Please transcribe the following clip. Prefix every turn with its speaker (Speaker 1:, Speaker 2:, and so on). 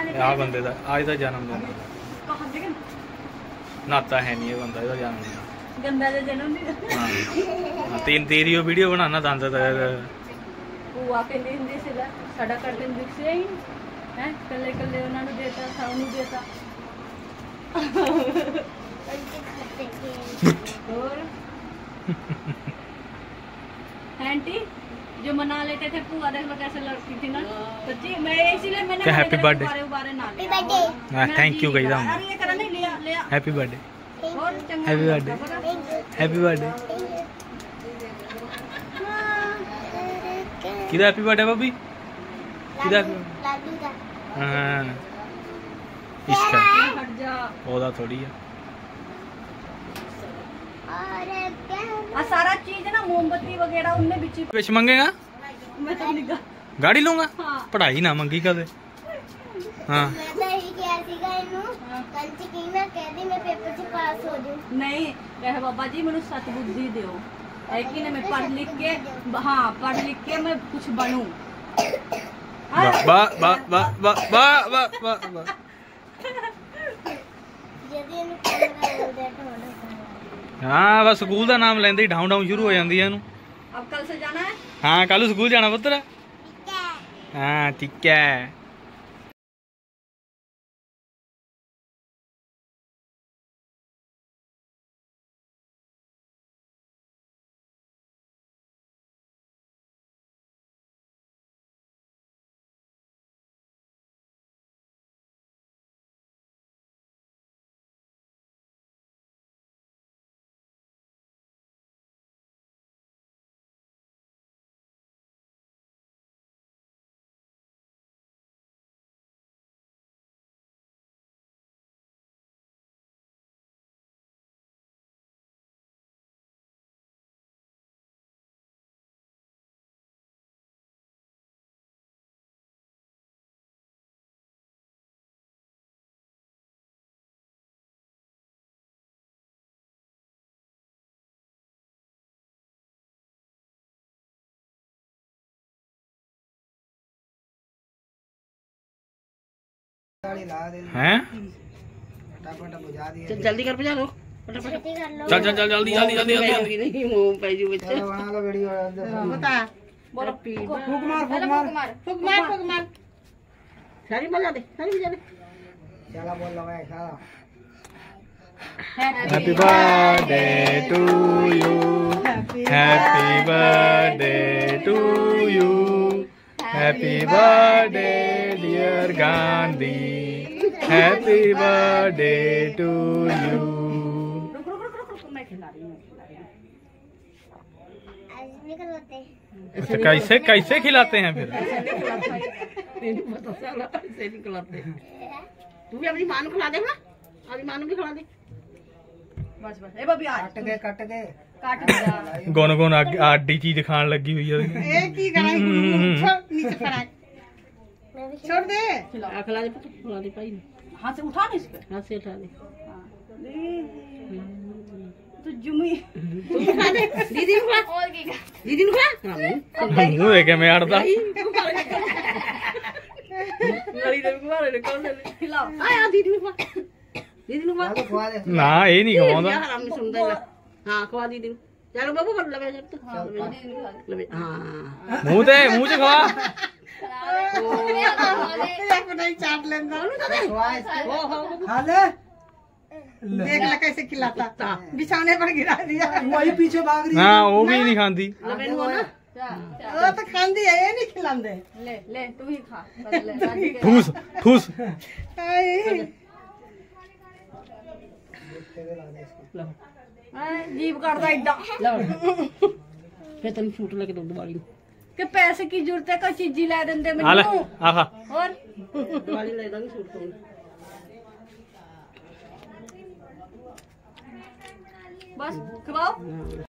Speaker 1: आ बंदे दा आज दा जन्मदिन नाता है नहीं ये बंदा ਇਹਦਾ जन्मदिन
Speaker 2: गंदा दा जन्मदिन
Speaker 1: हां तेरी वीडियो बनाना दंद
Speaker 2: ਭੂਆ ਕਹਿੰਦੀ ਹੁੰਦੀ ਸੀ ਲੈ ਸਾਡਾ ਕਰਦੇ ਦਿਖਿਆ ਹੀ ਹੈ ਕੱਲੇ ਕੱਲੇ ਉਹਨਾਂ ਨੂੰ ਦੇਤਾ ਸਾਨੂੰ ਦੇਤਾ और आंटी जो मना लेते थे पुआ देख लो कैसे लड़की थी ना सच्ची मैं इसीलिए मैंने
Speaker 1: हैप्पी बर्थडे थैंक यू कही
Speaker 2: अरे ये करा नहीं लिया लिया
Speaker 1: हैप्पी बर्थडे
Speaker 2: और चंगा
Speaker 1: हैप्पी बर्थडे हैप्पी बर्थडे किधर हैप्पी बर्थडे भाभी किधर हां इसका
Speaker 2: हट जा
Speaker 1: ओदा थोड़ी है
Speaker 2: सारा चीज ना मोमबत्ती वगैरह उनमें बिची
Speaker 1: कुछ मांगेगा
Speaker 2: मैं तो नहीं
Speaker 1: गाड़ी लूंगा
Speaker 2: हाँ।
Speaker 1: पढ़ाई ना मंगी कदे हाँ
Speaker 2: नहीं कहे बाबा जी मैंने सत बुद्धि दो है कि नहीं मैं पढ़ लिख के हाँ पढ़ लिख के मैं कुछ बनूं
Speaker 1: बा बा बा बा बा बा बा बा हाँ बस स्कूल का नाम लेंदे ही ढाऊ ढाऊ शुरू हो जाती है
Speaker 2: अब कल से जाना है
Speaker 1: हाँ कल स्कूल जाना पुत्र हाँ ठीक है हैं
Speaker 2: जल्दी कर बजा लो
Speaker 1: चल चल चल जल्दी जल्दी जल्दी जल्दी
Speaker 2: नहीं मुंह पे जो बच्चे
Speaker 3: बना लो वीडियो
Speaker 2: बता बोलो फूक मार सारी बजा दे
Speaker 3: चला बोल लो भाई चला
Speaker 1: happy birthday to you happy birthday to you happy birthday dear Gandhi happy birthday to you
Speaker 2: मैं खिला रही हूँ
Speaker 1: अच्छा कैसे कैसे खिलाते हैं फिर
Speaker 2: ऐसे नहीं खिलाते तू भी अपनी मां को खिला दे ना अपनी मां को भी खिला दे बस बस ए बबी आज
Speaker 3: कट के
Speaker 2: काट दिया
Speaker 1: कौन कौन आडी चीज खान लगी हुई है
Speaker 2: एक ही गलाई नीचे फराक छोड़ दे खिला दे भाई हाथ से उठा दे इसको हाथ से उठा दे तो जुमी दीदी को और की दीदी को
Speaker 1: मुंह देखे मैं अड़ता
Speaker 2: गली दे को मारे कौन ले खिलाओ आया दीदी को
Speaker 3: खवा दे
Speaker 1: ना ये नहीं खवाऊंगा
Speaker 2: हम नहीं सुनता हां खवा दीदी चलो बाबू कर लगे जब तो हां
Speaker 1: मुंह से खवा
Speaker 2: नहीं चाट लेंदा
Speaker 3: खा ले
Speaker 2: देख ले कैसे खिलाता बिछाने पर गिरा दिया
Speaker 3: वही पीछे भाग रही
Speaker 1: हाँ वो भी नहीं खाती
Speaker 2: वो तो खांदी है ये नहीं खिलांदे ले ले तू ही खा
Speaker 1: ठूस ठूस
Speaker 2: जीभ काटदा इदा फिर तन छूट लगे दूध वाली के पैसे की जरूरत है कोई चीज ला देंदे
Speaker 1: आ ले
Speaker 2: मैनू
Speaker 1: आ खा
Speaker 2: और वाली ले दांगी छूट तो बस खवाओ